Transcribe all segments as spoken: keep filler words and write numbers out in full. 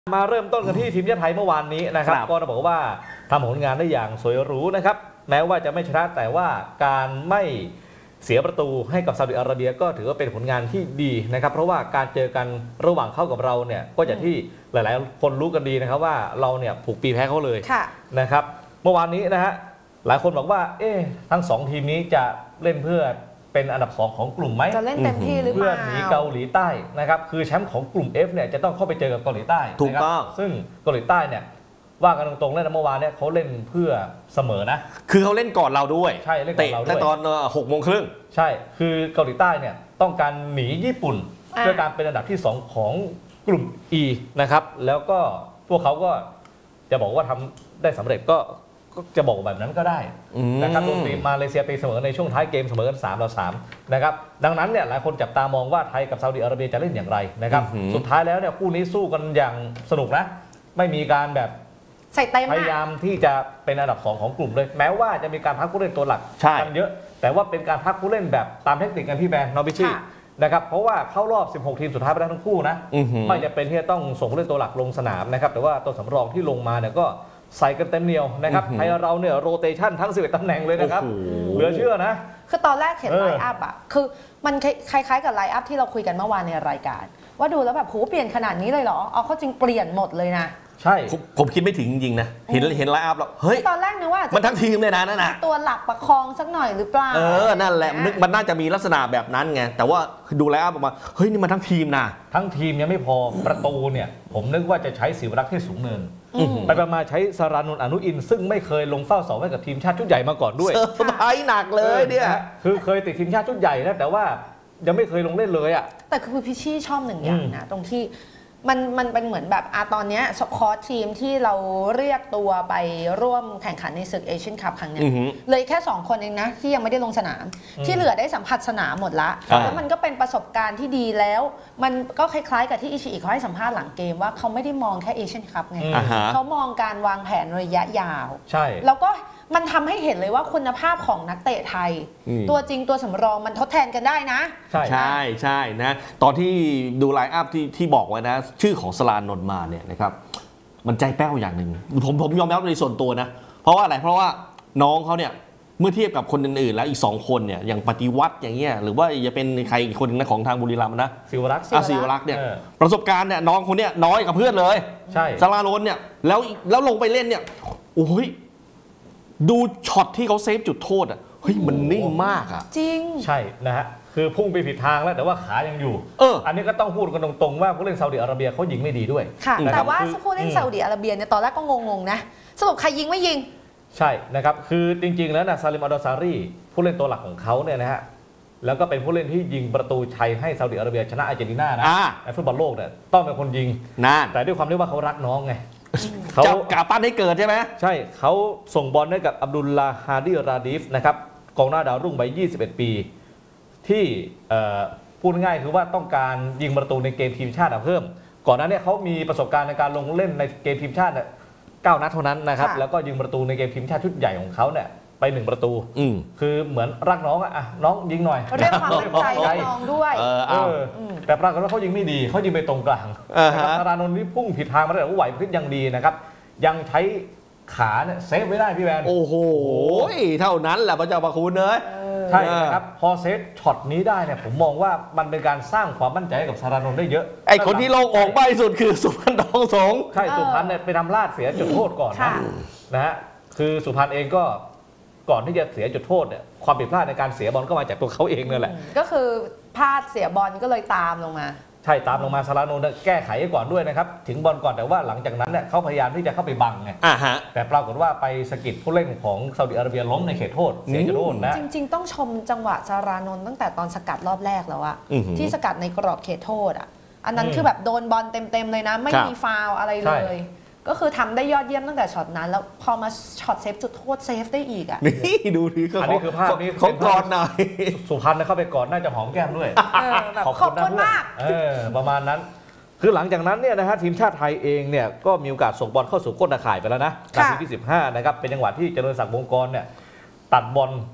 มาเริ่มต้นกันที่ทีมชาติไทยเมื่อวานนี้นะครับก็ต้องบอกว่าทำผลงานได้อย่างสวยหรูนะครับแม้ว่าจะไม่ชนะแต่ว่าการไม่เสียประตูให้กับซาอุดิอาระเบียก็ถือว่าเป็นผลงานที่ดีนะครับเพราะว่าการเจอกันระหว่างเขากับเราเนี่ยก็อย่างที่หลายๆคนรู้กันดีนะครับว่าเราเนี่ยผูกปีแพ้เขาเลยนะครับเมื่อวานนี้นะฮะหลายคนบอกว่าเอ๊ะทั้งสองทีมนี้จะเล่นเพื่อเป็นอันดับสองของกลุ่มไหมจะเล่นเต็มที่หรือเปล่าเพื่อหนีเกาหลีใต้นะครับคือแชมป์ของกลุ่ม F เนี่ยจะต้องเข้าไปเจอกับเกาหลีใต้ถูกต้องซึ่งเกาหลีใต้เนี่ยว่ากันตรงๆแล้วเมื่อวานเนี่ยเขาเล่นเพื่อเสมอนะคือเขาเล่นก่อนเราด้วยใช่เล่นก่อนเราด้วยแต่ตอนหกโมงครึ่งใช่คือเกาหลีใต้เนี่ยต้องการหนีญี่ปุ่นเพื่อการเป็นอันดับที่สองของกลุ่ม E นะครับแล้วก็พวกเขาก็จะบอกว่าทำได้สำเร็จก็จะบอกแบบนั้นก็ได้นะครับโดนตีมาเลเซียตีเสมอในช่วงท้ายเกมเสมอกันสามต่อสามนะครับดังนั้นเนี่ยหลายคนจับตามองว่าไทยกับซาอุดิอาระเบียจะเล่นอย่างไรนะครับสุดท้ายแล้วเนี่ยคู่นี้สู้กันอย่างสนุกนะไม่มีการแบบใส่เต็มพยายามที่จะเป็นอันดับสองของกลุ่มเลยแม้ว่าจะมีการพักผู้เล่นตัวหลักกันเยอะแต่ว่าเป็นการพักผู้เล่นแบบตามเทคนิคกันพี่แบงค์นอบิชี่นะครับเพราะว่าเข้ารอบสิบหกทีมสุดท้ายไปได้ทั้งคู่นะไม่จะเป็นที่จะต้องส่งผู้เล่นตัวหลักลงสนามนะครับแต่ว่าตัวสำรองที่ลงมาเนี่ยก็ใส่กันเต็มเหนียวนะครับไทยเราเนี่ยโรเตชันทั้งสิบเอ็ดตำแหน่งเลยนะครับเหลือเชื่อนะคือตอนแรกเห็นไลน์อัพอ่ะคือมันคล้ายๆกับไลน์อัพที่เราคุยกันเมื่อวานในรายการว่าดูแล้วแบบโหเปลี่ยนขนาดนี้เลยเหรอเอาเขาจริงเปลี่ยนหมดเลยนะใช่ผมคิดไม่ถึงจริงๆนะเห็นเห็นไลน์อัพแล้วเฮ้ยตอนแรกนึกว่ามันทั้งทีมเลยนะนั่นน่ะตัวหลักประคองสักหน่อยหรือเปล่าเออนั่นแหละนึกมันน่าจะมีลักษณะแบบนั้นไงแต่ว่าดูไลน์อัพออกมาเฮ้ยนี่มันทั้งทีมนะทั้งทีมยังไม่พอประตูเนี่ยผมนึกว่าจะใช้ศิวรักษ์ที่สูงเนินไปประมาณใช้สารานนท์อนุอินซึ่งไม่เคยลงเฝ้าเสาให้กับทีมชาติชุดใหญ่มาก่อนด้วยเซอร์ไพรส์หนักเลยเนี่ยคือเคยติดทีมชาติชุดใหญ่นะแต่ว่ายังไม่เคยลงเล่นเลยอ่ะแต่คือพี่ชี่ชอบหนึ่งอย่างนะตรงที่มันมันเป็นเหมือนแบบอาตอนนี้คอร์สทีมที่เราเรียกตัวไปร่วมแข่งขันในศึกเอเชียนคัพครั้งนี้เลยแค่สองคนเองนะที่ยังไม่ได้ลงสนามที่เหลือได้สัมผัสสนามหมดละแล้วมันก็เป็นประสบการณ์ที่ดีแล้วมันก็คล้ายๆกับที่อิชิอิเขาให้สัมภาษณ์หลังเกมว่าเขาไม่ได้มองแค่เอเชียนคัพไงเขามองการวางแผนระยะยาวใช่แล้วก็มันทำให้เห็นเลยว่าคุณภาพของนักเตะไทยตัวจริงตัวสำรองมันทดแทนกันได้นะใช่ใช่ใช่นะตอนที่ดูไลน์อัพที่ที่บอกไว้นะชื่อของสลานนท์มาเนี่ยนะครับมันใจแป้วอย่างหนึ่งผมผมยอมรับในส่วนตัวนะเพราะว่าอะไรเพราะว่าน้องเขาเนี่ยเมื่อเทียบกับคนอื่นๆแล้วอีกสองคนเนี่ยอย่างปฏิวัติอย่างเงี้ยหรือว่าจะเป็นใครอีกคนนึงนะของทางบุรีรัมย์นะศิวรักษ์ศิวรักษ์เนี่ยประสบการณ์เนี่ยน้องคนเนี้ยน้อยกับเพื่อนเลยใช่สลานนท์เนี่ยแล้วแล้วลงไปเล่นเนี่ยโอ้ยดูช็อตที่เขาเซฟจุดโทษอ่ะเฮ้ยมันนิ่งมากอ่ะจริงใช่นะฮะคือพุ่งไปผิดทางแล้วแต่ว่าขายังอยู่เอออันนี้ก็ต้องพูดกันตรงๆว่าผู้เล่นซาอุดิอาระเบียเขายิงไม่ดีด้วยค่ะแต่ว่าผู้เล่นซาอุดิอาระเบียเนี่ยตอนแรกก็งงๆนะสรุปใครยิงไม่ยิงใช่นะครับคือจริงๆแล้วนะซาลิมอัลดอซารีผู้เล่นตัวหลักของเขาเนี่ยนะฮะแล้วก็เป็นผู้เล่นที่ยิงประตูชัยให้ซาอุดิอาระเบียชนะอาร์เจนตินานะในฟุตบอลโลกเนี่ยต้องเป็นคนยิงแต่ด้วยความที่ว่าเขารักน้องไงเขากาปั้นให้เกิดใช่ไหมใช่เขาส่งบอลให้กับอับดุลลาฮาดีราดีฟนะครับกองหน้าดาวรุ่งวัยยี่สิบเอ็ดปีที่พูดง่ายคือว่าต้องการยิงประตูในเกมทีมชาติเพิ่มก่อนหน้านี้เขามีประสบการณ์ในการลงเล่นในเกมทีมชาติเก้านัดเท่านั้นนะครับแล้วก็ยิงประตูในเกมทีมชาติชุดใหญ่ของเขาเนี่ยไปหนึ่งประตูคือเหมือนรักน้องอ่ะน้องยิงหน่อยเรียกความมั่นใจให้น้องด้วยแต่ปรากฏว่าเขายิงไม่ดีเขายิงไปตรงกลางธารานนท์นี่พุ่งผิดทางมาได้แต่ว่าไหวพริบยังดีนะครับยังใช้ขาเนี่ยเซฟไว้ได้พี่แบนโอ้โหเท่านั้นแหละพระเจ้าประคุณเลยใช่ครับพอเซฟช็อตนี้ได้เนี่ยผมมองว่ามันเป็นการสร้างความมั่นใจให้กับธารานนท์ได้เยอะไอคนที่โล่งอกไปสุดคือสุพรรณทองสงใช่สุพรรณเนี่ยไปทำลาดเสียจุดโทษก่อนนะนะฮะคือสุพรรณเองก็ก่อนที่จะเสียจุดโทษเนี่ยความผิดพลาดในการเสียบอลก็มาจากตัวเขาเองนั่นแหละก็คือพลาดเสียบอลก็เลยตามลงมาใช่ตามลงมาซาลานนท์แก้ไขก่อนด้วยนะครับถึงบอลก่อนแต่ว่าหลังจากนั้นเนี่ยเขาพยายามที่จะเข้าไปบังไงแต่ปรากฏว่าไปสะกิดผู้เล่นของซาอุดิอาระเบียล้มในเขตโทษเสียจุดโทษนะจริงๆต้องชมจังหวะซาลานนท์ตั้งแต่ตอนสกัดรอบแรกแล้วอะที่สกัดในกรอบเขตโทษอะอันนั้นคือแบบโดนบอลเต็มๆเลยนะไม่มีฟาวล์อะไรเลยก็คือทำได้ยอดเยี่ยมตั้งแต่ช็อตนั้นแล้วพอมาช็อตเซฟจุดโทษเซฟได้อีกอ่ะนี่ดูดิอันนี้คือภาพนี้เขากอดหน่อยสุพรรณเข้าไปกอดน่าจะหอมแก้มด้วยขอบคุณมากประมาณนั้นคือหลังจากนั้นเนี่ยนะฮะทีมชาติไทยเองเนี่ยก็มีโอกาสส่งบอลเข้าสู่ก้นตาข่ายไปแล้วนะนาทีที่สิบห้านะครับเป็นจังหวะที่เจริญศักดิ์วงกรเนี่ยตัดบอล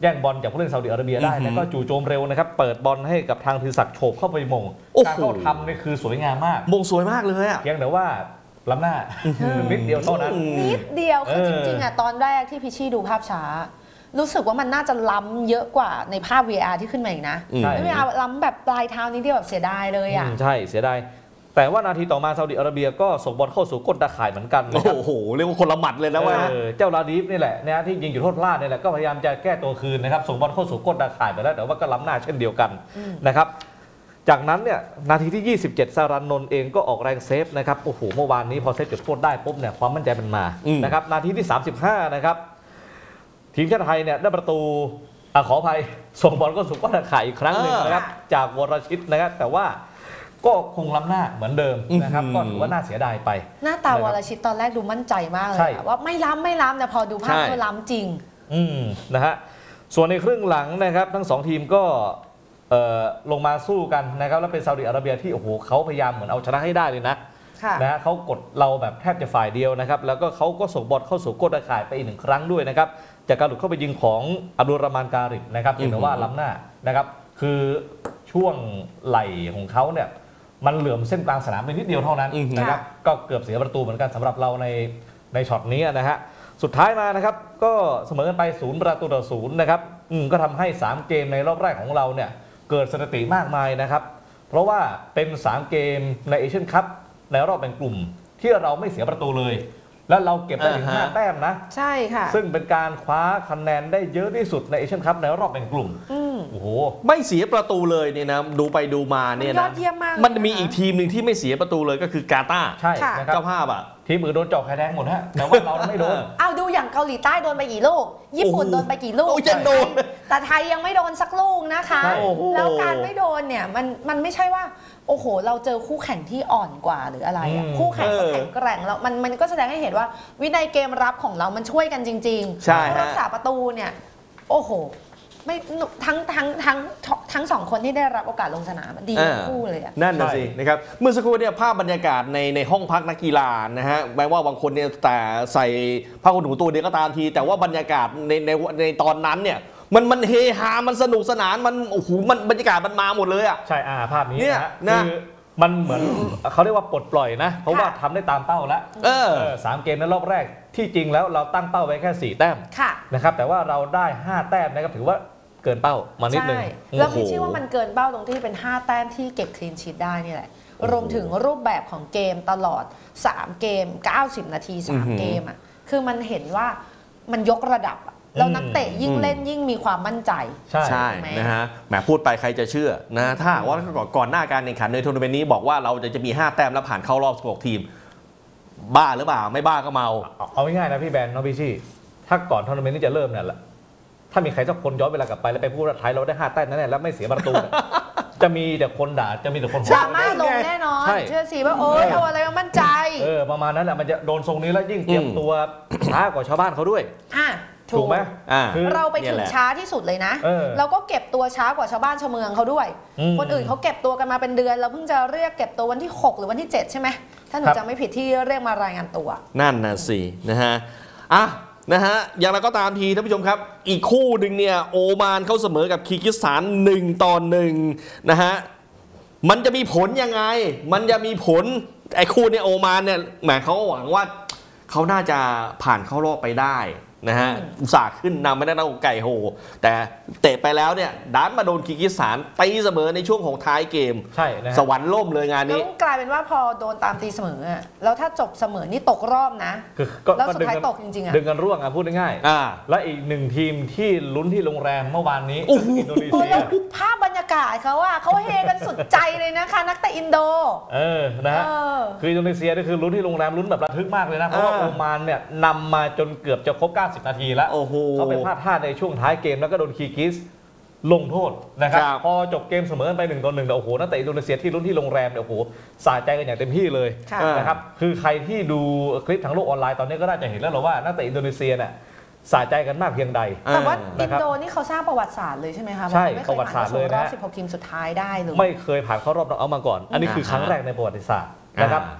แย่งบอลจากผู้เล่นซาอุดิอาระเบียได้แล้วก็จู่โจมเร็วนะครับเปิดบอลให้กับทางธีรศักดิ์โฉบเข้าไปมงการเข้าทำนี่คือสวยงามมากมงสวยมากเลยอ่ะเพียงแต่ว่าล้ำหน้านิดเดียวเท่านั้นนิดเดียวคือจริงๆอ่ะตอนแรกที่พิชชี่ดูภาพช้ารู้สึกว่ามันน่าจะล้ำเยอะกว่าในภาพ วี อาร์ ที่ขึ้นมาอีกนะไม่เอาล้ำแบบปลายเท้านี้เดียวแบบเสียดายเลยอ่ะใช่เสียดายแต่ว่านาทีต่อมาซาอุดิอาระเบียก็ส่งบอลเข้าสู่ก้นตาข่ายเหมือนกันนะครับโอ้โหเรียกว่าคนละหมัดเลยนะว่าเจ้าลาดีฟนี่แหละนะที่ยิงจุดโทษพลาดนี่แหละก็พยายามจะแก้ตัวคืนนะครับส่งบอลเข้าสู่ก้นตาข่ายไปแล้วแต่ว่าก็ล้ำหน้าเช่นเดียวกันนะครับจากนั้นเนี่ยนาทีที่ยี่สิบเจ็ดสารันนนท์เองก็ออกแรงเซฟนะครับโอ้โหเมื่อวานนี้พอเซฟจุดโทษได้ปุ๊บเนี่ยความมั่นใจมันมานะครับนาทีที่สามสิบห้านะครับทีมชาติไทยเนี่ยได้ประตูอ่ะขออภัยส่งบอลก็สู่ก้นตาข่ายอีกครั้งหนึ่งนะครับจากวรชิตนะครับแต่ว่าก็คงล้ำหน้าเหมือนเดิมนะครับก็ถือว่าน่าเสียดายไปหน้าตาวรชิตตอนแรกดูมั่นใจมากเลยว่าไม่ล้ำไม่ล้ำแต่พอดูภาพก็ล้ำจริงอืมนะฮะส่วนในครึ่งหลังนะครับทั้งสองทีมก็ลงมาสู้กันนะครับแล้วเป็นซาอุดิอาระเบียที่โอ้โหเขาพยายามเหมือนเอาชนะให้ได้เลยนะนะฮะเขากดเราแบบแทบจะฝ่ายเดียวนะครับแล้วก็เขาก็ส่งบอลเข้าสู่ก้นตาข่ายไปอีกหนึ่งครั้งด้วยนะครับจากการหลุดเข้าไปยิงของอับดุลรามานการิบนะครับเห็นว่าล้ำหน้านะครับคือช่วงไหล่ของเขาเนี่ยมันเหลื่อมเส้นกลางสนามไปนิดเดียวเท่านั้นนะครับก็เกือบเสียประตูเหมือนกันสำหรับเราในในช็อตนี้นะฮะสุดท้ายมานะครับก็เสมอกันไปศูนย์ประตูต่อศูนย์นะครับก็ทำให้สามเกมในรอบแรกของเราเนี่ยเกิดสถิติมากมายนะครับเพราะว่าเป็นสามเกมในเอเชียนคัพในรอบแบ่งกลุ่มที่เราไม่เสียประตูเลยแล้วเราเก็บได้ถึงห้าแต้มนะใช่ค่ะซึ่งเป็นการคว้าคะแนนได้เยอะที่สุดในเอเชียนคัพในรอบแบ่งกลุ่มโอ้โหไม่เสียประตูเลยเนี่ยนะดูไปดูมาเนี่ยนะยอดเยี่ยมมากมันมีอีกทีมหนึ่งที่ไม่เสียประตูเลยก็คือกาตาร์ใช่เจ้าภาพอ่ะทีมอื่นโดนเจาะไข่แดงหมดฮะแต่ว่าเราไม่โดนเอาดูอย่างเกาหลีใต้โดนไปกี่ลูกญี่ปุ่นโดนไปกี่ลูกแต่ไทยยังไม่โดนสักลูกนะคะแล้วการไม่โดนเนี่ยมันมันไม่ใช่ว่าโอ้โหเราเจอคู่แข่งที่อ่อนกว่าหรืออะไรอ่ะคู่แข่งแข็งแกร่งแล้วมันมันก็แสดงให้เห็นว่าวินัยเกมรับของเรามันช่วยกันจริงๆใช่รักษาประตูเนี่ยโอ้โหไม่ทั้งทั้งทั้งทั้งสองคนที่ได้รับโอกาสลงสนามดีคู่เลยอ่ะนั่นน่ะสินะครับเมื่อสักครู่เนี่ยภาพบรรยากาศในในห้องพักนักกีฬานะฮะแม้ว่าบางคนเนี่ยแต่ใส่ผ้าขนหนูตัวเดียวก็ตามทีแต่ว่าบรรยากาศในในในตอนนั้นเนี่ยมันมันเฮฮามันสนุกสนานมันโอ้โหมันบรรยากาศมันมาหมดเลยอ่ะใช่อ่าภาพนี้นะคือมันเหมือนเขาเรียกว่าปลดปล่อยนะเพราะว่าทำได้ตามเป้าแล้วสามเกมในรอบแรกที่จริงแล้วเราตั้งเป้าไว้แค่สี่แต้มนะครับแต่ว่าเราได้ห้าแต้มนะครับถือว่าเกินเป้ามานิดนึงแล้วพี่เชื่อว่ามันเกินเป้าตรงที่เป็นห้าแต้มที่เก็บคลีนชีทได้นี่แหละรวมถึงรูปแบบของเกมตลอดสามเกมเก้าสิบนาทีสามเกมอ่ะคือมันเห็นว่ามันยกระดับแล้วนักเตะยิ่งเล่นยิ่งมีความมั่นใจใช่นะฮะแหมพูดไปใครจะเชื่อนะถ้าว่าก่อนหน้าการแข่งขันในทัวร์นาเมนต์นี้บอกว่าเราจะจะมีห้าแต้มแล้วผ่านเข้ารอบสิบหกทีมบ้าหรือเปล่าไม่บ้าก็เมาเอาง่ายๆนะพี่แบนน้องพี่ชี่ถ้าก่อนทัวร์นาเมนต์นี้จะเริ่มเนี่ยแหละถ้ามีใครสักคนย้อนเวลากลับไปแล้วไปพูดว่าไทยเราได้ห้าแต้มนั่นแหละแล้วไม่เสียประตูจะมีแต่คนด่าจะมีแต่คนดราม่าลงแน่นอนเชื่อสิว่าโอ๊ยเอาอะไรมามั่นใจเออประมาณนั้นแหละมันจะโดนทรงนี้แล้วยิ่งเตรียมตัวช้ากว่าชาวบ้านเขาด้วยอ่ะถูกไหมเราไปถึงช้าที่สุดเลยนะเราก็เก็บตัวช้ากว่าชาวบ้านชาวเมืองเขาด้วยคนอื่นเขาเก็บตัวกันมาเป็นเดือนเราเพิ่งจะเรียกเก็บตัววันที่หกหรือวันที่เจ็ดใช่ไหมถ้าหนูจำไม่ผิดที่เรียกมารายงานตัวนั่นนะสินะฮะอ่ะนะฮะอย่างไรก็ตามทีท่านผู้ชมครับอีกคู่หนึ่งเนี่ยโอมานเขาเสมอกับคีร์กิสถานหนึ่งต่อหนึ่งนะฮะมันจะมีผลยังไงมันจะมีผลไอ้คู่เนี่ยโอมานเนี่ยแหมเขาหวังว่าเขาน่าจะผ่านเข้ารอบไปได้นะฮะอุตส่าห์ขึ้นนำไม่ได้เอาไก่โหแต่เตะไปแล้วเนี่ยดันมาโดนคีร์กิสถานตีเสมอในช่วงของท้ายเกมใช่นะสวรรค์ล่มเลยงานนี้ต้องกลายเป็นว่าพอโดนตามตีเสมออ่ะแล้วถ้าจบเสมอนี่ตกรอบนะแล้วสุดท้ายตกจริงๆอ่ะดึงกันร่วงอ่ะพูดง่ายๆและอีกหนึ่งทีมที่ลุ้นที่โรงแรมเมื่อวานนี้อินโดนีเซียภาพบรรยากาศเขาอ่ะเขาเฮกันสุดใจเลยนะคะนักเตะอินโดเออนะฮะคืออินโดนีเซียนี่คือลุ้นที่โรงแรมลุ้นแบบระทึกมากเลยนะเพราะว่าโอมานเนี่ยนำมาจนเกือบจะครบเก้าสิบนาทีแล้วเขาไปพลาดท่าในช่วงท้ายเกมแล้วก็โดนคีร์กิสลงโทษนะครับพอจบเกมเสมอไปหนึ่งต่อหนึ่งแต่โอ้โหนักเตะอินโดนีเซียที่ลุ้นที่โรงแรมเนี่ยโอ้โหสะใจกันอย่างเต็มที่เลยนะครับคือใครที่ดูคลิปทางโลกออนไลน์ตอนนี้ก็น่าจะเห็นแล้วหรอว่านักเตะอินโดนีเซียเนี่ยสะใจกันมากเพียงใดแต่ว่าอินโดนี่เขาสร้างประวัติศาสตร์เลยใช่ไหมคะใช่ประวัติศาสตร์เลยนะรอบสิบหกทีมสุดท้ายได้เลยไม่เคยผ่านเข้ารอบน็อกเอาท์มาก่อนอันนี้คือครั้งแรกในประวัติศาสตร์นะครับ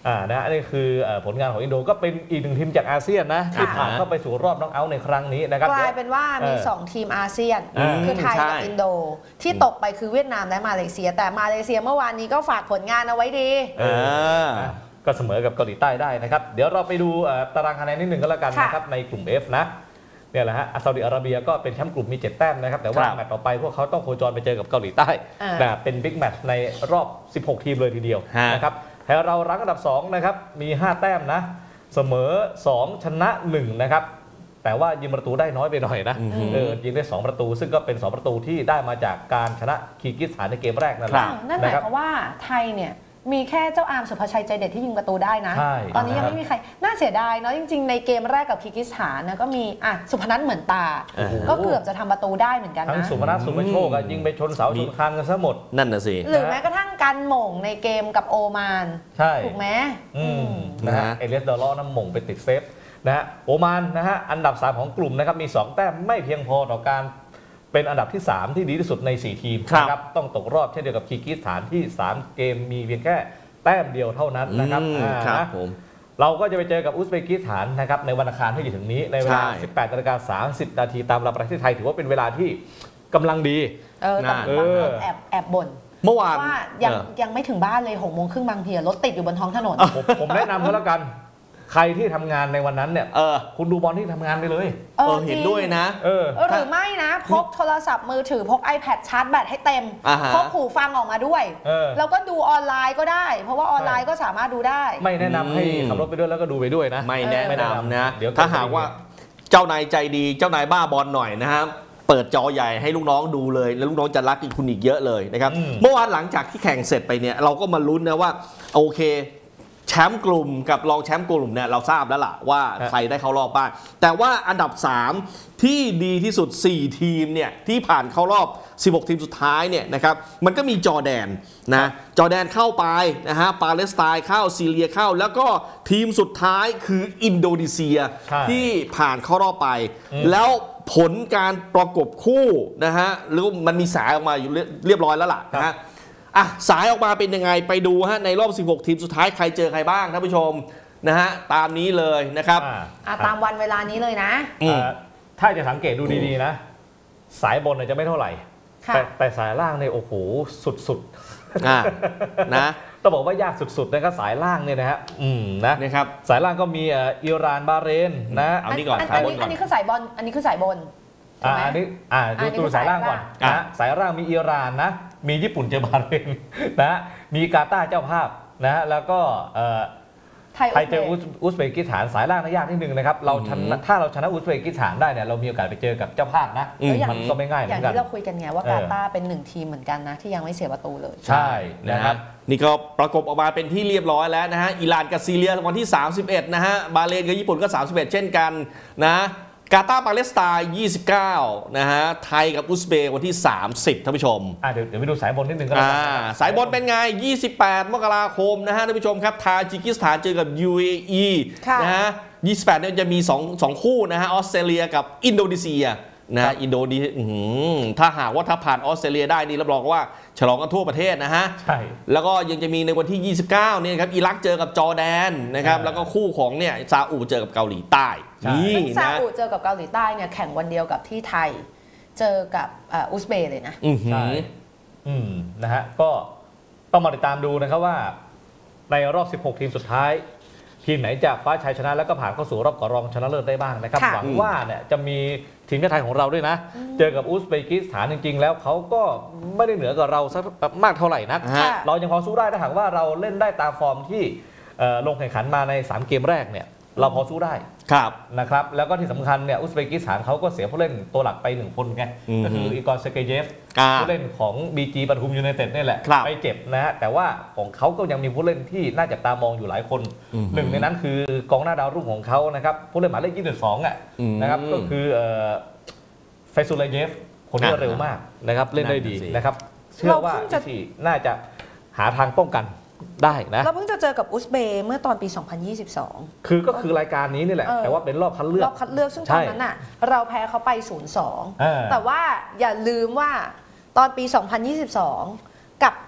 อ่านะนี่คือผลงานของอินโดก็เป็นอีกหนึ่งทีมจากอาเซียนนะที่ผ่านเข้าไปสู่รอบน็อกเอาท์ในครั้งนี้นะครับกลายเป็นว่ามีสองทีมอาเซียนคือไทยกับอินโดที่ตกไปคือเวียดนามและมาเลเซียแต่มาเลเซียเมื่อวานนี้ก็ฝากผลงานเอาไว้ดีก็เสมอกับเกาหลีใต้ได้นะครับเดี๋ยวเราไปดูตารางคะแนนนิดหนึ่งก็แล้วกันนะครับในกลุ่ม F นะเนี่ยแหละฮะซาอุดิอาระเบียก็เป็นแชมป์กลุ่มมีเจ็ดแต้มนะครับแต่ว่าแมตช์ต่อไปพวกเขาต้องโคจรไปเจอกับเกาหลีใต้นะเป็นบิ๊กแมตช์ในรอบสิบหกทีมเลยทีเดียวนะครับแต่เรารั้งอันดับสองนะครับมีห้าแต้มนะเสมอสองชนะหนึ่งนะครับแต่ว่ายิงประตูได้น้อยไปหน่อยนะเออยิงได้สองประตูซึ่งก็เป็นสองประตูที่ได้มาจากการชนะคีร์กิสถานในเกมแรกนั่นแหละนั่นหมายความว่าไทยเนี่ยมีแค่เจ้าอาร์มสุภชัยใจเด็ดที่ยิงประตูได้นะตอนนี้ยังไม่มีใครน่าเสียดายเนาะจริงๆในเกมแรกกับคีร์กิสถานนะก็มีอ่ะสุพนัทเหมือนตาก็เกือบจะทำประตูได้เหมือนกันนะทั้งสุพนัทสุภโชคยิงไปชนเสาชนคานกันซะหมดนั่นน่ะสิหรือแม้กระทั่งการหม่งในเกมกับโอมานถูกไหมนะฮะเอเลียสเดอร์ล้อน้ำหม่งไปติดเซฟนะฮะโอมานนะฮะอันดับสามของกลุ่มนะครับมีสองแต้มไม่เพียงพอต่อการเป็นอันดับที่สามที่ดีที่สุดในสี่ทีมนะครับต้องตกรอบเช่นเดียวกับคีร์กิสถานที่สามเกมมีเพียงแค่แต้มเดียวเท่านั้นนะครับเราก็จะไปเจอกับอุซเบกิสถานนะครับในวันอังคารที่จะถึงนี้ในเวลา สิบแปดนาฬิกาสามสิบนาทีตามเวลาประเทศไทยถือว่าเป็นเวลาที่กำลังดีเออแต่บางคนแอบแอบบ่นเมื่อวานว่ายังยังไม่ถึงบ้านเลยหกโมงครึ่งบางทีรถติดอยู่บนท้องถนนผมแนะนำเขาแล้วกันใครที่ทำงานในวันนั้นเนี่ยคุณดูบอลที่ทำงานไปเลยเออเห็นด้วยนะเออหรือไม่นะพกโทรศัพท์มือถือพก iPad ชาร์จแบตให้เต็มพกหูฟังออกมาด้วยแล้วก็ดูออนไลน์ก็ได้เพราะว่าออนไลน์ก็สามารถดูได้ไม่แนะนำให้ขับรถไปด้วยแล้วก็ดูไปด้วยนะไม่แนะนำนะถ้าหากว่าเจ้านายใจดีเจ้านายบ้าบอลหน่อยนะครับเปิดจอใหญ่ให้ลูกน้องดูเลยแล้วลูกน้องจะรักคุณอีกเยอะเลยนะครับเมื่อวานหลังจากที่แข่งเสร็จไปเนี่ยเราก็มาลุ้นนะว่าโอเคแชมป์กลุ่มกับรองแชมป์กลุ่มเนี่ยเราทราบแล้วล่ะว่าใครได้เข้ารอบบ้างแต่ว่าอันดับสามที่ดีที่สุดสี่ทีมเนี่ยที่ผ่านเข้ารอบสิบหกทีมสุดท้ายเนี่ยนะครับมันก็มีจอร์แดนนะจอร์แดนเข้าไปนะฮะปาเลสไตน์เข้าซีเรียเข้าแล้วก็ทีมสุดท้ายคืออินโดนีเซียที่ผ่านเข้ารอบไปแล้วผลการประกบคู่นะฮะหรือมันมีสายออกมาอยู่เรียบร้อยแล้วล่ะนะฮะอ่ะสายออกมาเป็นยังไงไปดูฮะในรอบสิบหกทีมสุดท้ายใครเจอใครบ้างท่านผู้ชมนะฮะตามนี้เลยนะครับอ่าตามวันเวลานี้เลยนะถ้าจะสังเกตดูดีๆนะสายบนจะไม่เท่าไหร่แต่แต่สายล่างเนี่ยโอ้โหสุดๆนะต้องบอกว่ายากสุดๆนะครับสายล่างเนี่ยนะฮะอืมนะนะครับสายล่างก็มีอิหร่านบาห์เรนนะเอานี่ก่อนอันนี้อันนี้คือสายบอลอันนี้คือสายบนอ่าอันนี้อ่าดูตัวสายล่างก่อนนะสายล่างมีอิหร่านนะมีญี่ปุ่นเจอบาห์เรนนะมีกาตาร์เจ้าภาพนะแล้วก็ไทยเจออุซเบกิสถานสายล่างน่ายากนิดนึงนะครับเราชนะถ้าเราชนะอุซเบกิสถานได้เนี่ยเรามีโอกาสไปเจอกับเจ้าภาพนะมันก็ไม่ง่ายเหมือนกันอย่างที่เราคุยกันไงว่ากาตาร์เป็นหนึ่งทีมเหมือนกันนะที่ยังไม่เสียประตูเลยใช่นะครับนี่ก็ประกบออกมาเป็นที่เรียบร้อยแล้วนะฮะอิหร่านกับซีเรียวันที่สามสิบเอ็ดนะฮะบาห์เรนกับญี่ปุ่นก็สามสิบเอ็ดเช่นกันนะกาตาร์ปาเลสไตน์ยี่สิบเก้านะฮะไทยกับอุซเบกวันที่สามสิบท่านผู้ชมอ่าเดี๋ยวเดี๋ยวไปดูสายบนนิดนึงก็ได้สายบนเป็นไงยี่สิบแปดมกราคมนะฮะท่านผู้ชมครับทาจิกิสถานเจอกับ ยู เอ อี นะฮะยี่สิบแปดเนี่ยจะมีสอง สองคู่นะฮะออสเตรเลียกับอินโดนีเซียนะอินโดนีเซียถ้าหากว่าถ้าผ่านออสเตรเลียได้นี่รับรองว่าฉลองกันทั่วประเทศนะฮะใช่แล้วก็ยังจะมีในวันที่ยี่สิบเก้าเนี่ยครับอิรักเจอกับจอร์แดนนะครับแล้วก็คู่ของเนี่ยซาอุเจอกับเกาหลีใต้นี่นะซาอุเจอกับเกาหลีใต้เนี่ยแข่งวันเดียวกับที่ไทยเจอกับอุซเบย์เลยนะใช่อืมนะฮะก็ต้องมาติดตามดูนะครับว่าในรอบสิบหกทีมสุดท้ายทีมไหนจะคว้าชัยชนะแล้วก็ผ่านเข้าสู่รอบก่อนรองชนะเลิศได้บ้างนะครับหวังว่าเนี่ยจะมีทีมชาติไทยของเราด้วยนะเจอกับอุซเบกิสถานจริงๆแล้วเขาก็ไม่ได้เหนือกว่าเราสักมากเท่าไหร่นักเรายังพอสู้ได้ถ้าหากว่าเราเล่นได้ตามฟอร์มที่ลงแข่งขันมาในสามเกมแรกเนี่ยเราพอสู้ได้นะครับแล้วก็ที่สำคัญเนี่ยอุซเบกิสถานเขาก็เสียผู้เล่นตัวหลักไปหนึ่งคนไงก็คืออีกอร์เซเกเยฟผู้เล่นของ บี จี ปทุมยูไนเต็ดนี่แหละไปเจ็บนะฮะแต่ว่าของเขาก็ยังมีผู้เล่นที่น่าจับตามองอยู่หลายคนหนึ่งในนั้นคือกองหน้าดาวรุ่งของเขานะครับผู้เล่นหมายเลขยี่สิบสองอ่ะนะครับก็คือเฟซูเลเยฟคนนี้เร็วมากนะครับเล่นได้ดีนะครับเชื่อว่าที่น่าจะหาทางป้องกันได้นะเราเพิ่งจะเจอกับอุซเบย์เมื่อตอนปีสองพันยี่สิบสองคือก็คือรายการนี้นี่แหละแต่ว่าเป็นรอบคัดเลือกรอบคัดเลือกซึ่งตอนนั้นน่ะเราแพ้เขาไป ศูนย์สอง แต่ว่าอย่าลืมว่าตอนปีสองพันยี่สิบสองกับ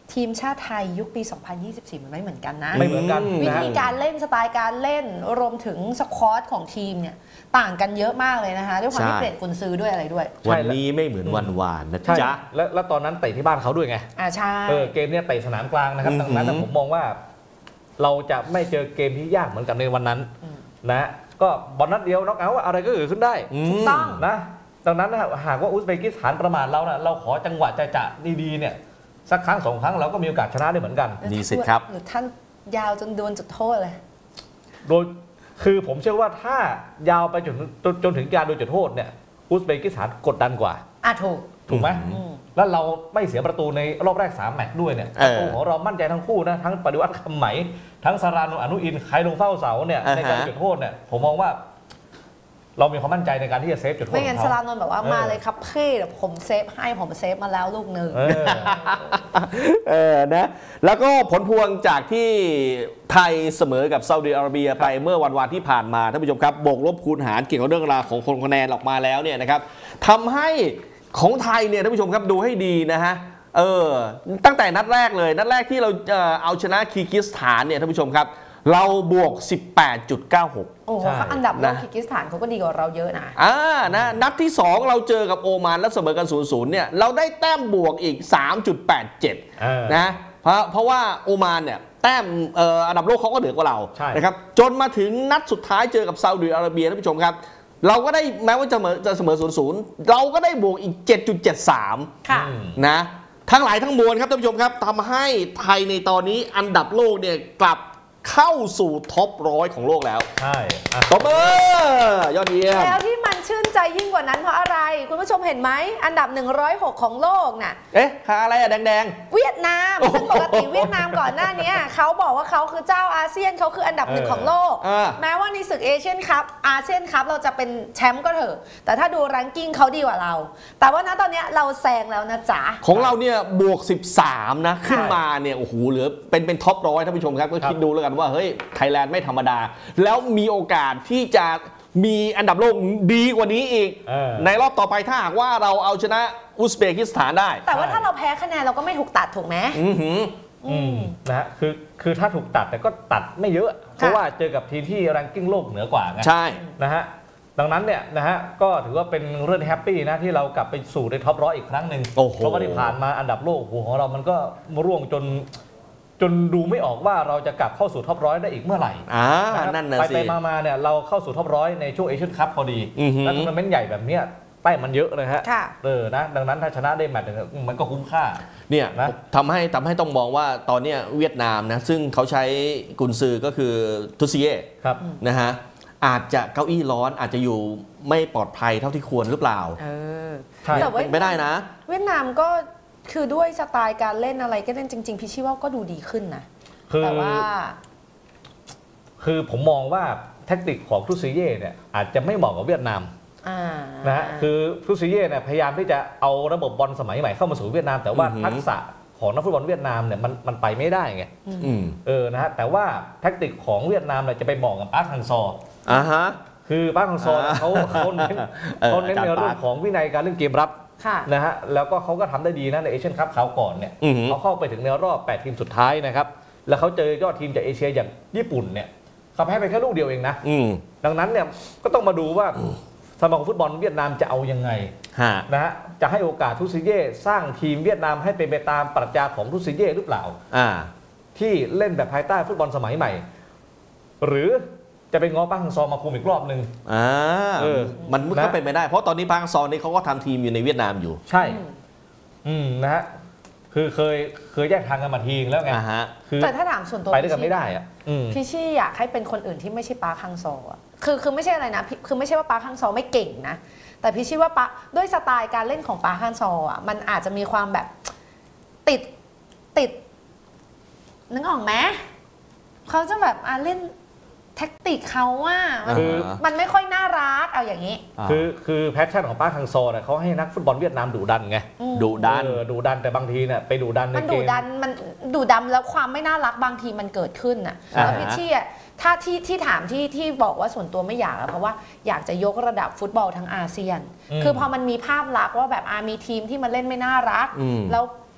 ทีมชาติไทยยุคปี สองพันยี่สิบสี่ มันไม่เหมือนกันนะไม่เหมือนกันวินะธีการเล่นสไตล์การเล่นรวมถึงสควอตของทีมเนี่ยต่างกันเยอะมากเลยนะคะด้วยความที่เปลี่ยนกุนซือด้วยอะไรด้วยวันนี้ไม่เหมือนวันวานนะใช่จ๊ะแล้วแล้วตอนนั้นเตะที่บ้านเขาด้วยไงอ่าใช่เออเกมเนี้ยเตะสนามกลางนะครับอืมดังนั้นนะผมมองว่า เราจะไม่เจอเกมที่ยากเหมือนกับในวันนั้นนะก็บอลนัดเดียวน็อกเอาท์อะไรก็เกิดขึ้นได้ถูกต้องนะดังนั้นนะหากว่าอุซเบกิสถานประมาทเรานะเราขอจังหวะจะจะดีๆเนี่ยสักครั้งสองครั้งเราก็มีโอกาสชนะได้เหมือนกันมีสิทธิ์ครับหรือท่านยาวจนโดนจุดโทษเลยโดยคือผมเชื่อว่าถ้ายาวไปจนจนจนถึงการโดนจุดโทษเนี่ยอุซเบกิสถานกดดันกว่าอ่ะถูกถูกไหมอืมแล้วเราไม่เสียประตูในรอบแรกสามแมตช์ด้วยเนี่ยเอปอระตูของเรามั่นใจทั้งคู่นะทั้งปฏิวัติคำไหมทั้งสารานนท์อนุอินทร์ใครลงเฝ้าเสาเนี่ยอ่าฮะในการจุดโทษเนี่ยผมมองว่า เรามีความมั่นใจในการที่จะเซฟจุดโทษไม่ขงั้นองสเขาลานนท์แบบว่าเออมาเลยครับพี่เดี๋ยวผมเซฟให้ผมเซฟมาแล้วลูกหนึ่งเออเออนะแล้วก็ผลพวงจากที่ไทยเสมอกับซาอุดิอาระเบียไปเมื่อวันวานที่ผ่านมาท่านผู้ชมครับบวกลบคูณหารเกี่ยวกับเรื่องราวของคนคะแนนออกมาแล้วเนี่ยนะครับทำให้ของไทยเนี่ยท่านผู้ชมครับดูให้ดีนะฮะเออตั้งแต่นัดแรกเลยนัดแรกที่เราเอ่อเอาชนะคีร์กิสถานเนี่ยท่านผู้ชมครับเราบวก สิบแปดจุดเก้าหกโอ้โหใช่เขาอันดับโลกนะคีร์กิสถานเขาก็ดีกว่าเราเยอะนะอ่านะนัดที่สองเราเจอกับโอมานแล้วเสมอกัน ศูนย์ศูนย์ เนี่ยเราได้แต้มบวกอีก สามจุดแปดเจ็ดเออนะเพราะเพราะว่าโอมานเนี่ยแต้มเอ่ออันดับโลกเขาก็เหนือกว่าเราใช่นะครับจนมาถึงนัดสุดท้ายเจอกับซาอุดิอาระเบียท่านผู้ชมครับ เราก็ได้แม้ว่าจะเสมอจะเสมอ ศูนย์ศูนย์ เราก็ได้บวกอีก เจ็ดจุดเจ็ดสามค่ะอืมนะทั้งหลายทั้งมวลครับท่านผู้ชมครับทำให้ไทยในตอนนี้อันดับโลกเนี่ยกลับเข้าสู่ท็อปร้อยของโลกแล้วใช่อ่ะตบมือยอดเยี่ยมแล้วที่มันชื่นใจยิ่งกว่านั้นเพราะอะไร คุณผู้ชมเห็นไหมอันดับหนึ่งร้อยหกของโลกน่ะเอ๊ะหาอะไรอะแดงเวียดนามโอ้โหซึ่งปกติเวียดนามก่อนหน้านี้เขาบอกว่าเขาคือเจ้าอาเซียนเขาคืออันดับหนึ่งเออของโลกอ่าแม้ว่าในศึกเอเชียนคัพอาเซียนคัพเราจะเป็นแชมป์ก็เถอะ แต่ถ้าดูรังกิ้งเขาดีกว่าเรา แต่ว่าณตอนนี้เราแซงแล้วนะจ๊ะๆของเราเนี่ยบวก สิบสาม นะ ขึ้นมาเนี่ยโอ้โหเหลือเป็นเป็นท็อปร้อยท่านผู้ชมครับก็คิดดูแล้วกันว่าเฮ้ยไทยแลนด์ไม่ธรรมดา แล้วมีโอกาสที่จะมีอันดับโลกดีกว่านี้อีกเออในรอบต่อไปถ้าหากว่าเราเอาชนะอุซเบกิสถานได้แต่ว่าใช่ถ้าเราแพ้คะแนนเราก็ไม่ถูกตัดถูกไหมอือหืออืมนะฮะคือคือถ้าถูกตัดแต่ก็ตัดไม่เยอะ เพราะว่าเจอกับทีมที่รังกิ้งโลกเหนือกว่าไงใช่นะฮะดังนั้นเนี่ยนะฮะก็ถือว่าเป็นเรื่องที่แฮปปี้นะที่เรากลับไปสู่ในท็อปร้อยอีกครั้งหนึ่งโอ้โหเพราะว่าที่ผ่านมาอันดับโลกโอ้โหของเรามันก็ร่วงจน จนดูไม่ออกว่าเราจะกลับเข้าสู่ท็อปร้อยได้อีกเมื่อไหร่อ่านะครับนั่นน่ะไปสิไปมามาเนี่ยเราเข้าสู่ท็อปร้อยในช่วงเอเชียนคัพพอดีอือหือแล้วทัวร์นาเมนต์ใหญ่แบบเนี้ยแต้มมันเยอะเลยฮะค่ะเออนะดังนั้นถ้าชนะได้แมตช์หนึ่งมันก็คุ้มค่าเนี่ยนะทำให้ทำให้ต้องมองว่าตอนเนี้ยเวียดนามนะซึ่งเขาใช้กุนซือก็คือทุซิเย่ครับนะฮะอาจจะเก้าอี้ร้อนอาจจะอยู่ไม่ปลอดภัยเท่าที่ควรหรือเปล่าเออใช่แต่ว่าเป็นไม่ได้นะเวียดนามก็คือด้วยสไตล์การเล่นอะไรก็เล่นจริงๆพี่ชิว่าก็ดูดีขึ้นนะคือแต่ว่าคือผมมองว่าแทคติกของทุซิเย่เนี่ยอาจจะไม่เหมาะกับเวียดนามอ่านะฮะคือทุซิเย่เนี่ยพยายามที่จะเอาระบบบอลสมัยใหม่เข้ามาสู่เวียดนาม แต่ว่าอือหือทักษะของนักฟุตบอลเวียดนามเนี่ยมันมันไปไม่ได้ไงอืมเออนะฮะแต่ว่าแทคติกของเวียดนามเนี่ยจะไปเหมาะกับปาร์คฮังซอร์อ่าฮะคือปาร์คฮังซอร์เนี่ยเขาเขาเน้นเออเขาเน้นในอาจารย์เรื่อปาร์งคของวินัยการเล่นเกมรับค่ะนะฮะแล้วก็เขาก็ทำได้ดีนะในเอเชียนคัพคราวก่อนเนี่ยอือหือเขาเข้าไปถึงในรอบแปดทีมสุดท้ายนะครับแล้วเขาเจอยอดทีมจากเอเชียอย่างญี่ปุ่นเนี่ยเขาแพ้ไปแค่ลูกเดียวเองนะอืมดังนั้นเนี่ยก็ต้องมาดูว่าสมาคมฟุตบอลเวียดนามจะเอายังไงฮะนะฮะจะให้โอกาสทุซิเย่สร้างทีมเวียดนามให้เป็นไปตามปรัชญาของทุซิเย่หรือเปล่าอ่าที่เล่นแบบภายใต้ฟุตบอลสมัยใหม่ หรือจะไปง้อป้าฮังซอมาคุมอีกรอบหนึ่งอ่าเออมันก็นะเป็นไปได้ เพราะตอนนี้ปาร์คซอนนี่เขาก็ทำทีมอยู่ในเวียดนามอยู่ใช่ อืมนะฮะคือเคยเคยแยกทางกันมาทีนึงแล้วไงอ่าฮะคือแต่ถ้าถามส่วนตัวไปด้วยกันไม่ได้อะอืมพี่ชี่อยากให้เป็นคนอื่นที่ไม่ใช่ปาร์คฮังซออะคือคือไม่ใช่อะไรนะพี่คือไม่ใช่ว่าปาร์คฮังซอไม่เก่งนะ แต่พี่ชี่ว่าปาด้วยสไตล์การเล่นของปาร์คฮังซออ่ะมันอาจจะมีความแบบติดติดนึกออกไหมเขาจะแบบอ่ะเล่นแท็กติกเขาว่ามันคือมันไม่ค่อยน่ารักเอาอย่างนี้คือคือแพชชั่นของป้าฮังซอเนี่ยเขาให้นักฟุตบอลเวียดนามดุดันไงอืมดุดันเออดุดันแต่บางทีเนี่ยไปดุดันในมันเกดุมดันมันดุดันแล้วความไม่น่ารักบางทีมันเกิดขึ้นน่ะอ่าแล้วพี่ชี่อะถ้าที่ที่ถามที่ที่บอกว่าส่วนตัวไม่อยากอะเพราะว่าอยากจะยกระดับฟุตบอลทั้งอาเซียนอืมคือพอมันมีภาพลักษณ์ว่าแบบอามีทีมที่มันเล่นไม่น่ารักอืมแล้ว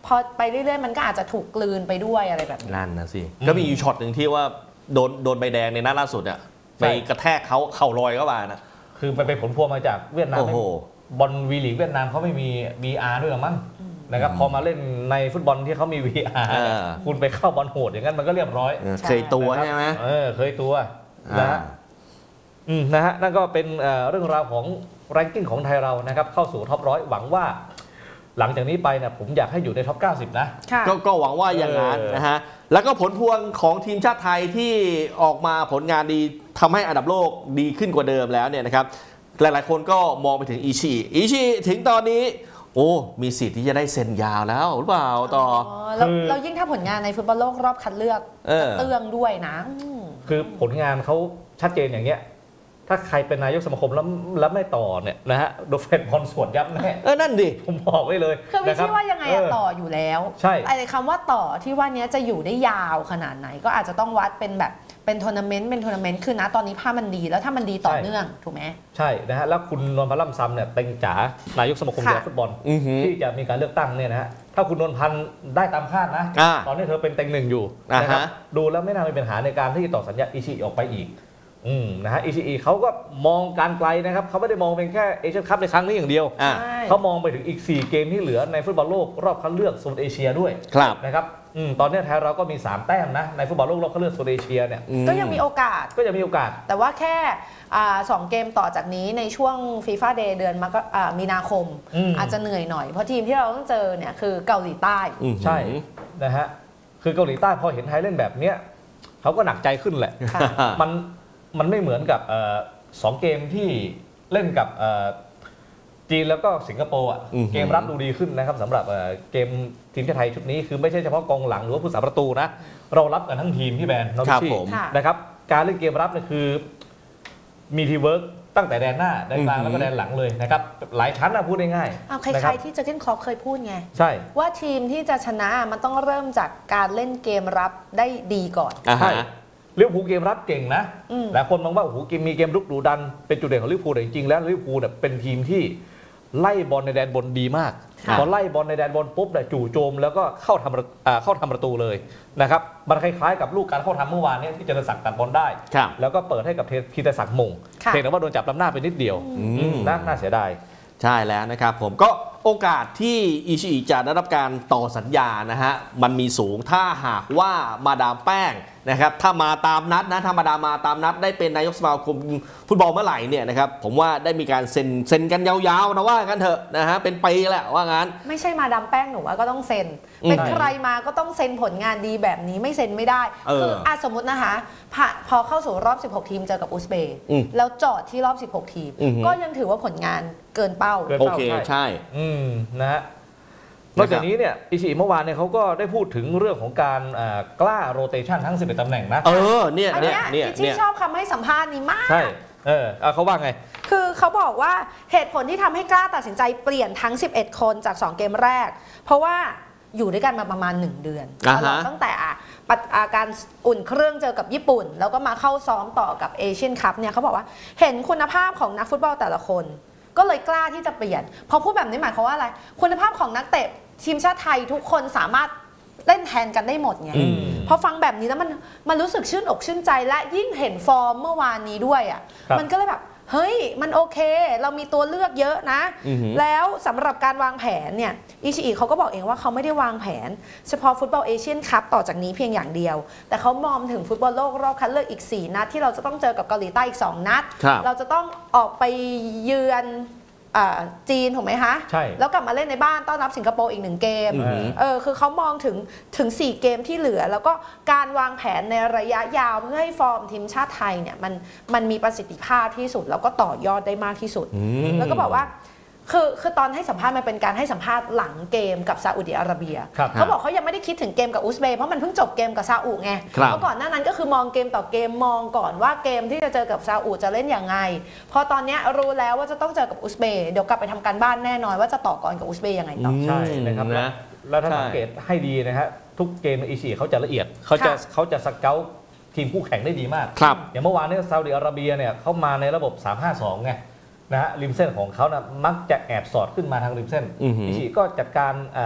พอไปเรื่อยๆมันก็อาจจะถูกกลืนไปด้วยอะไรแบบนี้นั่นนะสิก็มีอยู่ช็อตหนึ่งที่ว่าโดนโดนใบแดงในนัดล่าสุดอ่ะไปกระแทกเขาเข่าลอยเข้ามานะคือมันเป็นผลพวงมาจากเวียดนามบอลวีลีกเวียดนามเขาไม่มี วี อาร์ ด้วยหรอมั้งนะครับพอมาเล่นในฟุตบอลที่เขามี วี อาร์ คุณไปเข้าบอลโหดอย่างนั้นมันก็เรียบร้อยเคยตัวใช่ไหมเออเคยตัวนะฮะอืมนะฮะนั่นก็เป็นเรื่องราวของแรงกิ้งของไทยเรานะครับเข้าสู่ท็อปร้อยหวังว่าหลังจากนี้ไปเนี่ยผมอยากให้อยู่ในท็อปเก้าสิบนะกก็หวังว่าอย่างนั้นนะฮะแล้วก็ผลพวงของทีมชาติไทยที่ออกมาผลงานดีทำให้อันดับโลกดีขึ้นกว่าเดิมแล้วเนี่ยนะครับหลายๆคนก็มองไปถึงอิชิอิชิถึงตอนนี้โอ้มีสิทธิ์ที่จะได้เซ็นยาวแล้วหรือเปล่าต่อเราเรายิ่งถ้าผลงานในฟุตบอลโลกรอบคัดเลือกเตื้องด้วยนะคือผลงานเขาชัดเจนอย่างเงี้ยถ้าใครเป็นนายกสมาคมแล้วแล้วไม่ต่อเนี่ยนะฮะโดนแฟนบอลสวนยับแน่เออนั่นดิผมบอกไว้เลยคือไม่ใช่ว่ายังไงอะต่ออยู่แล้วใช่ไอ้คำว่าต่อที่ว่านี้จะอยู่ได้ยาวขนาดไหนก็อาจจะต้องวัดเป็นแบบเป็นทัวร์นาเมนต์เป็นทัวร์นาเมนต์คือนะตอนนี้ภาพมันดีแล้วถ้ามันดีต่อเนื่องถูกไหมใช่นะฮะแล้วคุณนนท์พันธ์ล่ำซำเนี่ยเป็นจ๋านายกสมาคมกีฬาฟุตบอลที่จะมีการเลือกตั้งเนี่ยนะฮะถ้าคุณนนท์พันธ์ได้ตามคาดนะตอนนี้เธอเป็นเต็งหนึ่งอยู่นะครับดูแล้วไม่น่ามีปัญหาในการที่จะต่อสัญญาอิชิออกไปอีกอืมนะฮะ อี ซี อี เขาก็มองการไกลนะครับเขาไม่ได้มองเป็นแค่เอเชียนคัพในครั้งนี้อย่างเดียวเขามองไปถึงอีกสี่เกมที่เหลือในฟุตบอลโลกรอบคัดเลือกโซนเอเชียด้วยนะครับอืมตอนนี้ไทยเราก็มีสามแต้มนะในฟุตบอลโลกรอบคัดเลือกโซนเอเชียเนี่ยก็ยังมีโอกาสก็ยังมีโอกาสแต่ว่าแค่สองเกมต่อจากนี้ในช่วง FIFA Day เดือนมีนาคมอาจจะเหนื่อยหน่อยเพราะทีมที่เราต้องเจอเนี่ยคือเกาหลีใต้ใช่นะฮะคือเกาหลีใต้พอเห็นไทยเล่นแบบเนี้ยเขาก็หนักใจขึ้นแหละมันมันไม่เหมือนกับสองเกมที่เล่นกับจีนแล้วก็สิงคโปร์อ่ะเกมรับดูดีขึ้นนะครับสำหรับเกมทีมชาติไทยชุดนี้คือไม่ใช่เฉพาะกองหลังหรือว่าผู้สาประตูนะเรารับกันทั้งทีมพี่แบนน้องชี่นะครับการเล่นเกมรับเนี่ยคือมีทีเวิร์กตั้งแต่แดนหน้าแดนกลางแล้วก็แดนหลังเลยนะครับหลายชั้นนะพูดง่ายๆคล้ายๆที่เจอร์เก้นคล็อปเคยพูดไงใช่ว่าทีมที่จะชนะมันต้องเริ่มจากการเล่นเกมรับได้ดีก่อนใช่ลิเวอร์พูลเกมรับเก่งนะหลายคนมองว่าโอ้โหเกมมีเกมรุกดุดันเป็นจุดเด่นของลิเวอร์พูลแต่จริงๆแล้วลิเวอร์พูลเนี่ยเป็นทีมที่ไล่บอลในแดนบนดีมากพอไล่บอลในแดนบนปุ๊บเนี่ยจู่โจมแล้วก็เข้าทำเข้าทำประตูเลยนะครับมันคล้ายๆกับลูกการเข้าทำเมื่อวานนี้ที่เจริญศักดิ์ตัดบอลได้แล้วก็เปิดให้กับพีเตอร์ศักดิ์มงเพียงแต่ว่าโดนจับล้ำหน้าไปนิดเดียวน่าเสียดายใช่แล้วนะครับผมก็โอกาสที่อิชิอิจะได้รับการต่อสัญญานะฮะมันมีสูงถ้าหากว่ามาดามแป้งนะครับถ้ามาตามนัดนะถ้ามาดามมาตามนัดได้เป็นนายกสมาคมฟุตบอลเมื่อไหร่เนี่ยนะครับผมว่าได้มีการเซ็นเซ็นกันยาวๆนะว่ากันเถอะนะฮะเป็นปีแหละว่างั้นไม่ใช่มาดามแป้งหนูว่าก็ต้องเซ็นเป็นใครมาก็ต้องเซ็นผลงานดีแบบนี้ไม่เซ็นไม่ได้คืออ่ะสมมตินะคะพอเข้าสู่รอบสิบหกทีมเจอกับอุซเบย์แล้วจอดที่รอบสิบหกทีมก็ยังถือว่าผลงานเกินเป้าโอเคใช่อืมนะฮะนอกจากนี้เนี่ยอิชิเมื่อวานเนี่ยเขาก็ได้พูดถึงเรื่องของการกล้าโรเตชันทั้งสิบเอ็ดตำแหน่งนะเออเนี่ยเนี่ยเนี่ยที่ชอบคำให้สัมภาษณ์นี้มากใช่เออเขาว่าไงคือเขาบอกว่าเหตุผลที่ทำให้กล้าตัดสินใจเปลี่ยนทั้งสิบเอ็ดคนจากสองเกมแรกเพราะว่าอยู่ด้วยกันมาประมาณหนึ่งเดือนตั้งแต่การอุ่นเครื่องเจอกับญี่ปุ่นแล้วก็มาเข้าซ้อมต่อกับเอเชียนคัพเนี่ยเขาบอกว่าเห็นคุณภาพของนักฟุตบอลแต่ละคนก็เลยกล้าที่จะเปลี่ยนพอพูดแบบนี้หมายความว่าอะไรคุณภาพของนักเตะทีมชาติไทยทุกคนสามารถเล่นแทนกันได้หมดไงพอฟังแบบนี้แล้วมันมันรู้สึกชื่นอกชื่นใจและยิ่งเห็นฟอร์มเมื่อวานนี้ด้วยอ่ะมันก็เลยแบบเฮ้ยมันโอเคเรามีตัวเลือกเยอะนะแล้วสำหรับการวางแผนเนี่ยอิชิอิเขาก็บอกเองว่าเขาไม่ได้วางแผนเฉพาะฟุตบอลเอเชียนคัพต่อจากนี้เพียงอย่างเดียวแต่เขามองถึงฟุตบอลโลกรอบคัดเลือกอีกสี่นัดที่เราจะต้องเจอกับเกาหลีใต้อีกสองนัดเราจะต้องออกไปเยือนจีนถูกไหมคะใช่แล้วกลับมาเล่นในบ้านต้อนรับสิงคโปร์อีกหนึ่งเกมเออคือเขามองถึงถึงสี่เกมที่เหลือแล้วก็การวางแผนในระยะยาวเพื่อให้ฟอร์มทีมชาติไทยเนี่ยมันมันมีประสิทธิภาพที่สุดแล้วก็ต่อยอดได้มากที่สุดแล้วก็บอกว่าคือคือตอนให้สัมภาษณ์มันเป็นการให้สัมภาษณ์หลังเกมกับซาอุดิอาระเบียเขาบอกเขายังไม่ได้คิดถึงเกมกับอุซเบย์เพราะมันเพิ่งจบเกมกับซาอุไงเพราะก่อนหน้านั้นก็คือมองเกมต่อเกมมองก่อนว่าเกมที่จะเจอกับซาอุจะเล่นอย่างไงพอตอนนี้รู้แล้วว่าจะต้องเจอกับอุซเบย์เดี๋ยวกลับไปทำการบ้านแน่นอนว่าจะต่อกรกับอุซเบย์ยังไงต่อใช่นะครับนะแล้วถ้าสังเกตให้ดีนะฮะทุกเกมอิชิเขาจะละเอียดเขาจะเขาจะสเกลทีมคู่แข่งได้ดีมากอย่างเมื่อวานนี้ซาอุดิอาระเบียเนี่ยเขามาในระบบสาม ห้า สองไงนะฮะริมเส้นของเขานะมักจะแอบสอดขึ้นมาทางริมเส้นอิชิก็จัดการ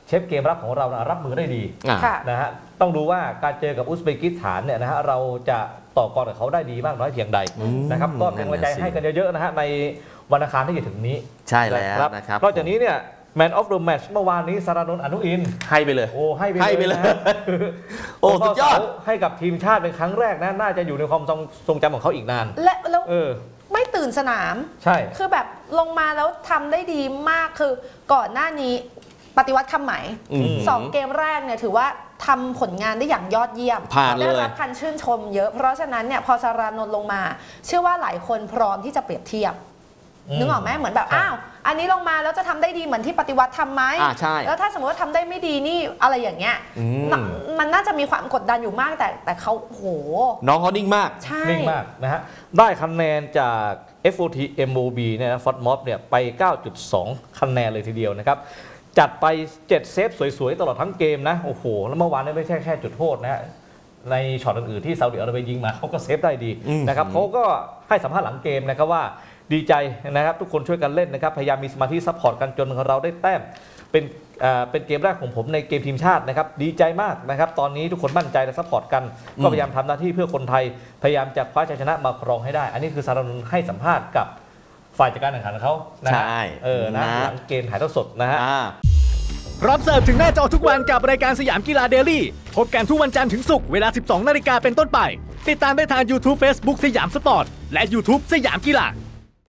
เชฟเกมรับของเรานะรับมือได้ดีอ่านะฮะต้องดูว่าการเจอกับอุซเบกิสถานเนี่ยนะฮะเราจะต่อกรกับเขาได้ดีมากน้อยเพียงใดอืมนะครับก็เป็นกำลังใจให้กันเยอะๆนะฮะในวันอังคารที่จะถึงนี้ใช่แล้วนะครับนอกจากนี้เนี่ย Man of the Match เมื่อวานนี้สารานนท์อนุอินทร์ให้ไปเลยโอ้ให้ไปให้ไปเลยนะฮะโอ้สุดยอดให้กับทีมชาติเป็นครั้งแรกนะน่าจะอยู่ในความทรงทรงจำของเขาอีกนานและแล้วเออไม่ตื่นสนามใช่คือแบบลงมาแล้วทำได้ดีมากคือก่อนหน้านี้ปฏิวัติคำไหมอืมสองเกมแรกเนี่ยถือว่าทำผลงานได้อย่างยอดเยี่ยมผ่านเลยได้รับการชื่นชมเยอะ เพราะฉะนั้นเนี่ยพอสารานนท์ลงมา เชื่อว่าหลายคนพร้อมที่จะเปรียบเทียบอืมนึกออกไหมเหมือนแบบใช่อ้าวอันนี้ลงมาแล้วจะทำได้ดีเหมือนที่ปฏิวัติทำไหมอ่าใช่แล้วถ้าสมมติว่าทำได้ไม่ดีนี่อะไรอย่างเงี้ยอืมน่ะมันน่าจะมีความกดดันอยู่มากแต่แต่เขาโหน้องเขานิ่งมากใช่นิ่งมากนะฮะได้คะแนนจาก เอฟ โอ ที เอ็ม โอ บี เนี่ยนะฟอตม็อบเนี่ยไป เก้าจุดสอง คะแนนเลยทีเดียวนะครับจัดไปเจ็ดเซฟสวยๆ ตลอดทั้งเกมนะโอ้โหแล้วเมื่อวานเนี่ยไม่ใช่แค่จุดโทษนะฮะในช็อตอื่นๆที่ซาอุดิอาระเบียยิงมาเขาก็เซฟได้ดีอืมนะครับเขาก็ให้สัมภาษณ์หลังเกมนะครับว่าดีใจนะครับทุกคนช่วยกันเล่นนะครับพยายามมีสมาธิซัพพอร์ตกันจนเราได้แต้มเป็นเอ่อเป็นเกมแรกของผมในเกมทีมชาตินะครับดีใจมากนะครับตอนนี้ทุกคนมั่นใจและซัพพอร์ตกันก็พยายามทำหน้าที่เพื่อคนไทยพยายามจะคว้าชัยชนะมาครองให้ได้ อันนี้คือสารนุนให้สัมภาษณ์กับฝ่ายจัดการแข่งขันของเขานะฮะใช่เออนะนะหลังเกมถ่ายทอดสดนะฮะอ่าพร้อมเสิร์ฟถึงหน้าจอทุกวันกับรายการสยามกีฬาเดลี่พบกันทุกวันจันทร์ถึงศุกร์เวลา สิบสองนาฬิกาเป็นต้นไป ติดตามได้ทาง YouTube Facebook สยามสปอร์ต และ YouTube สยามกีฬา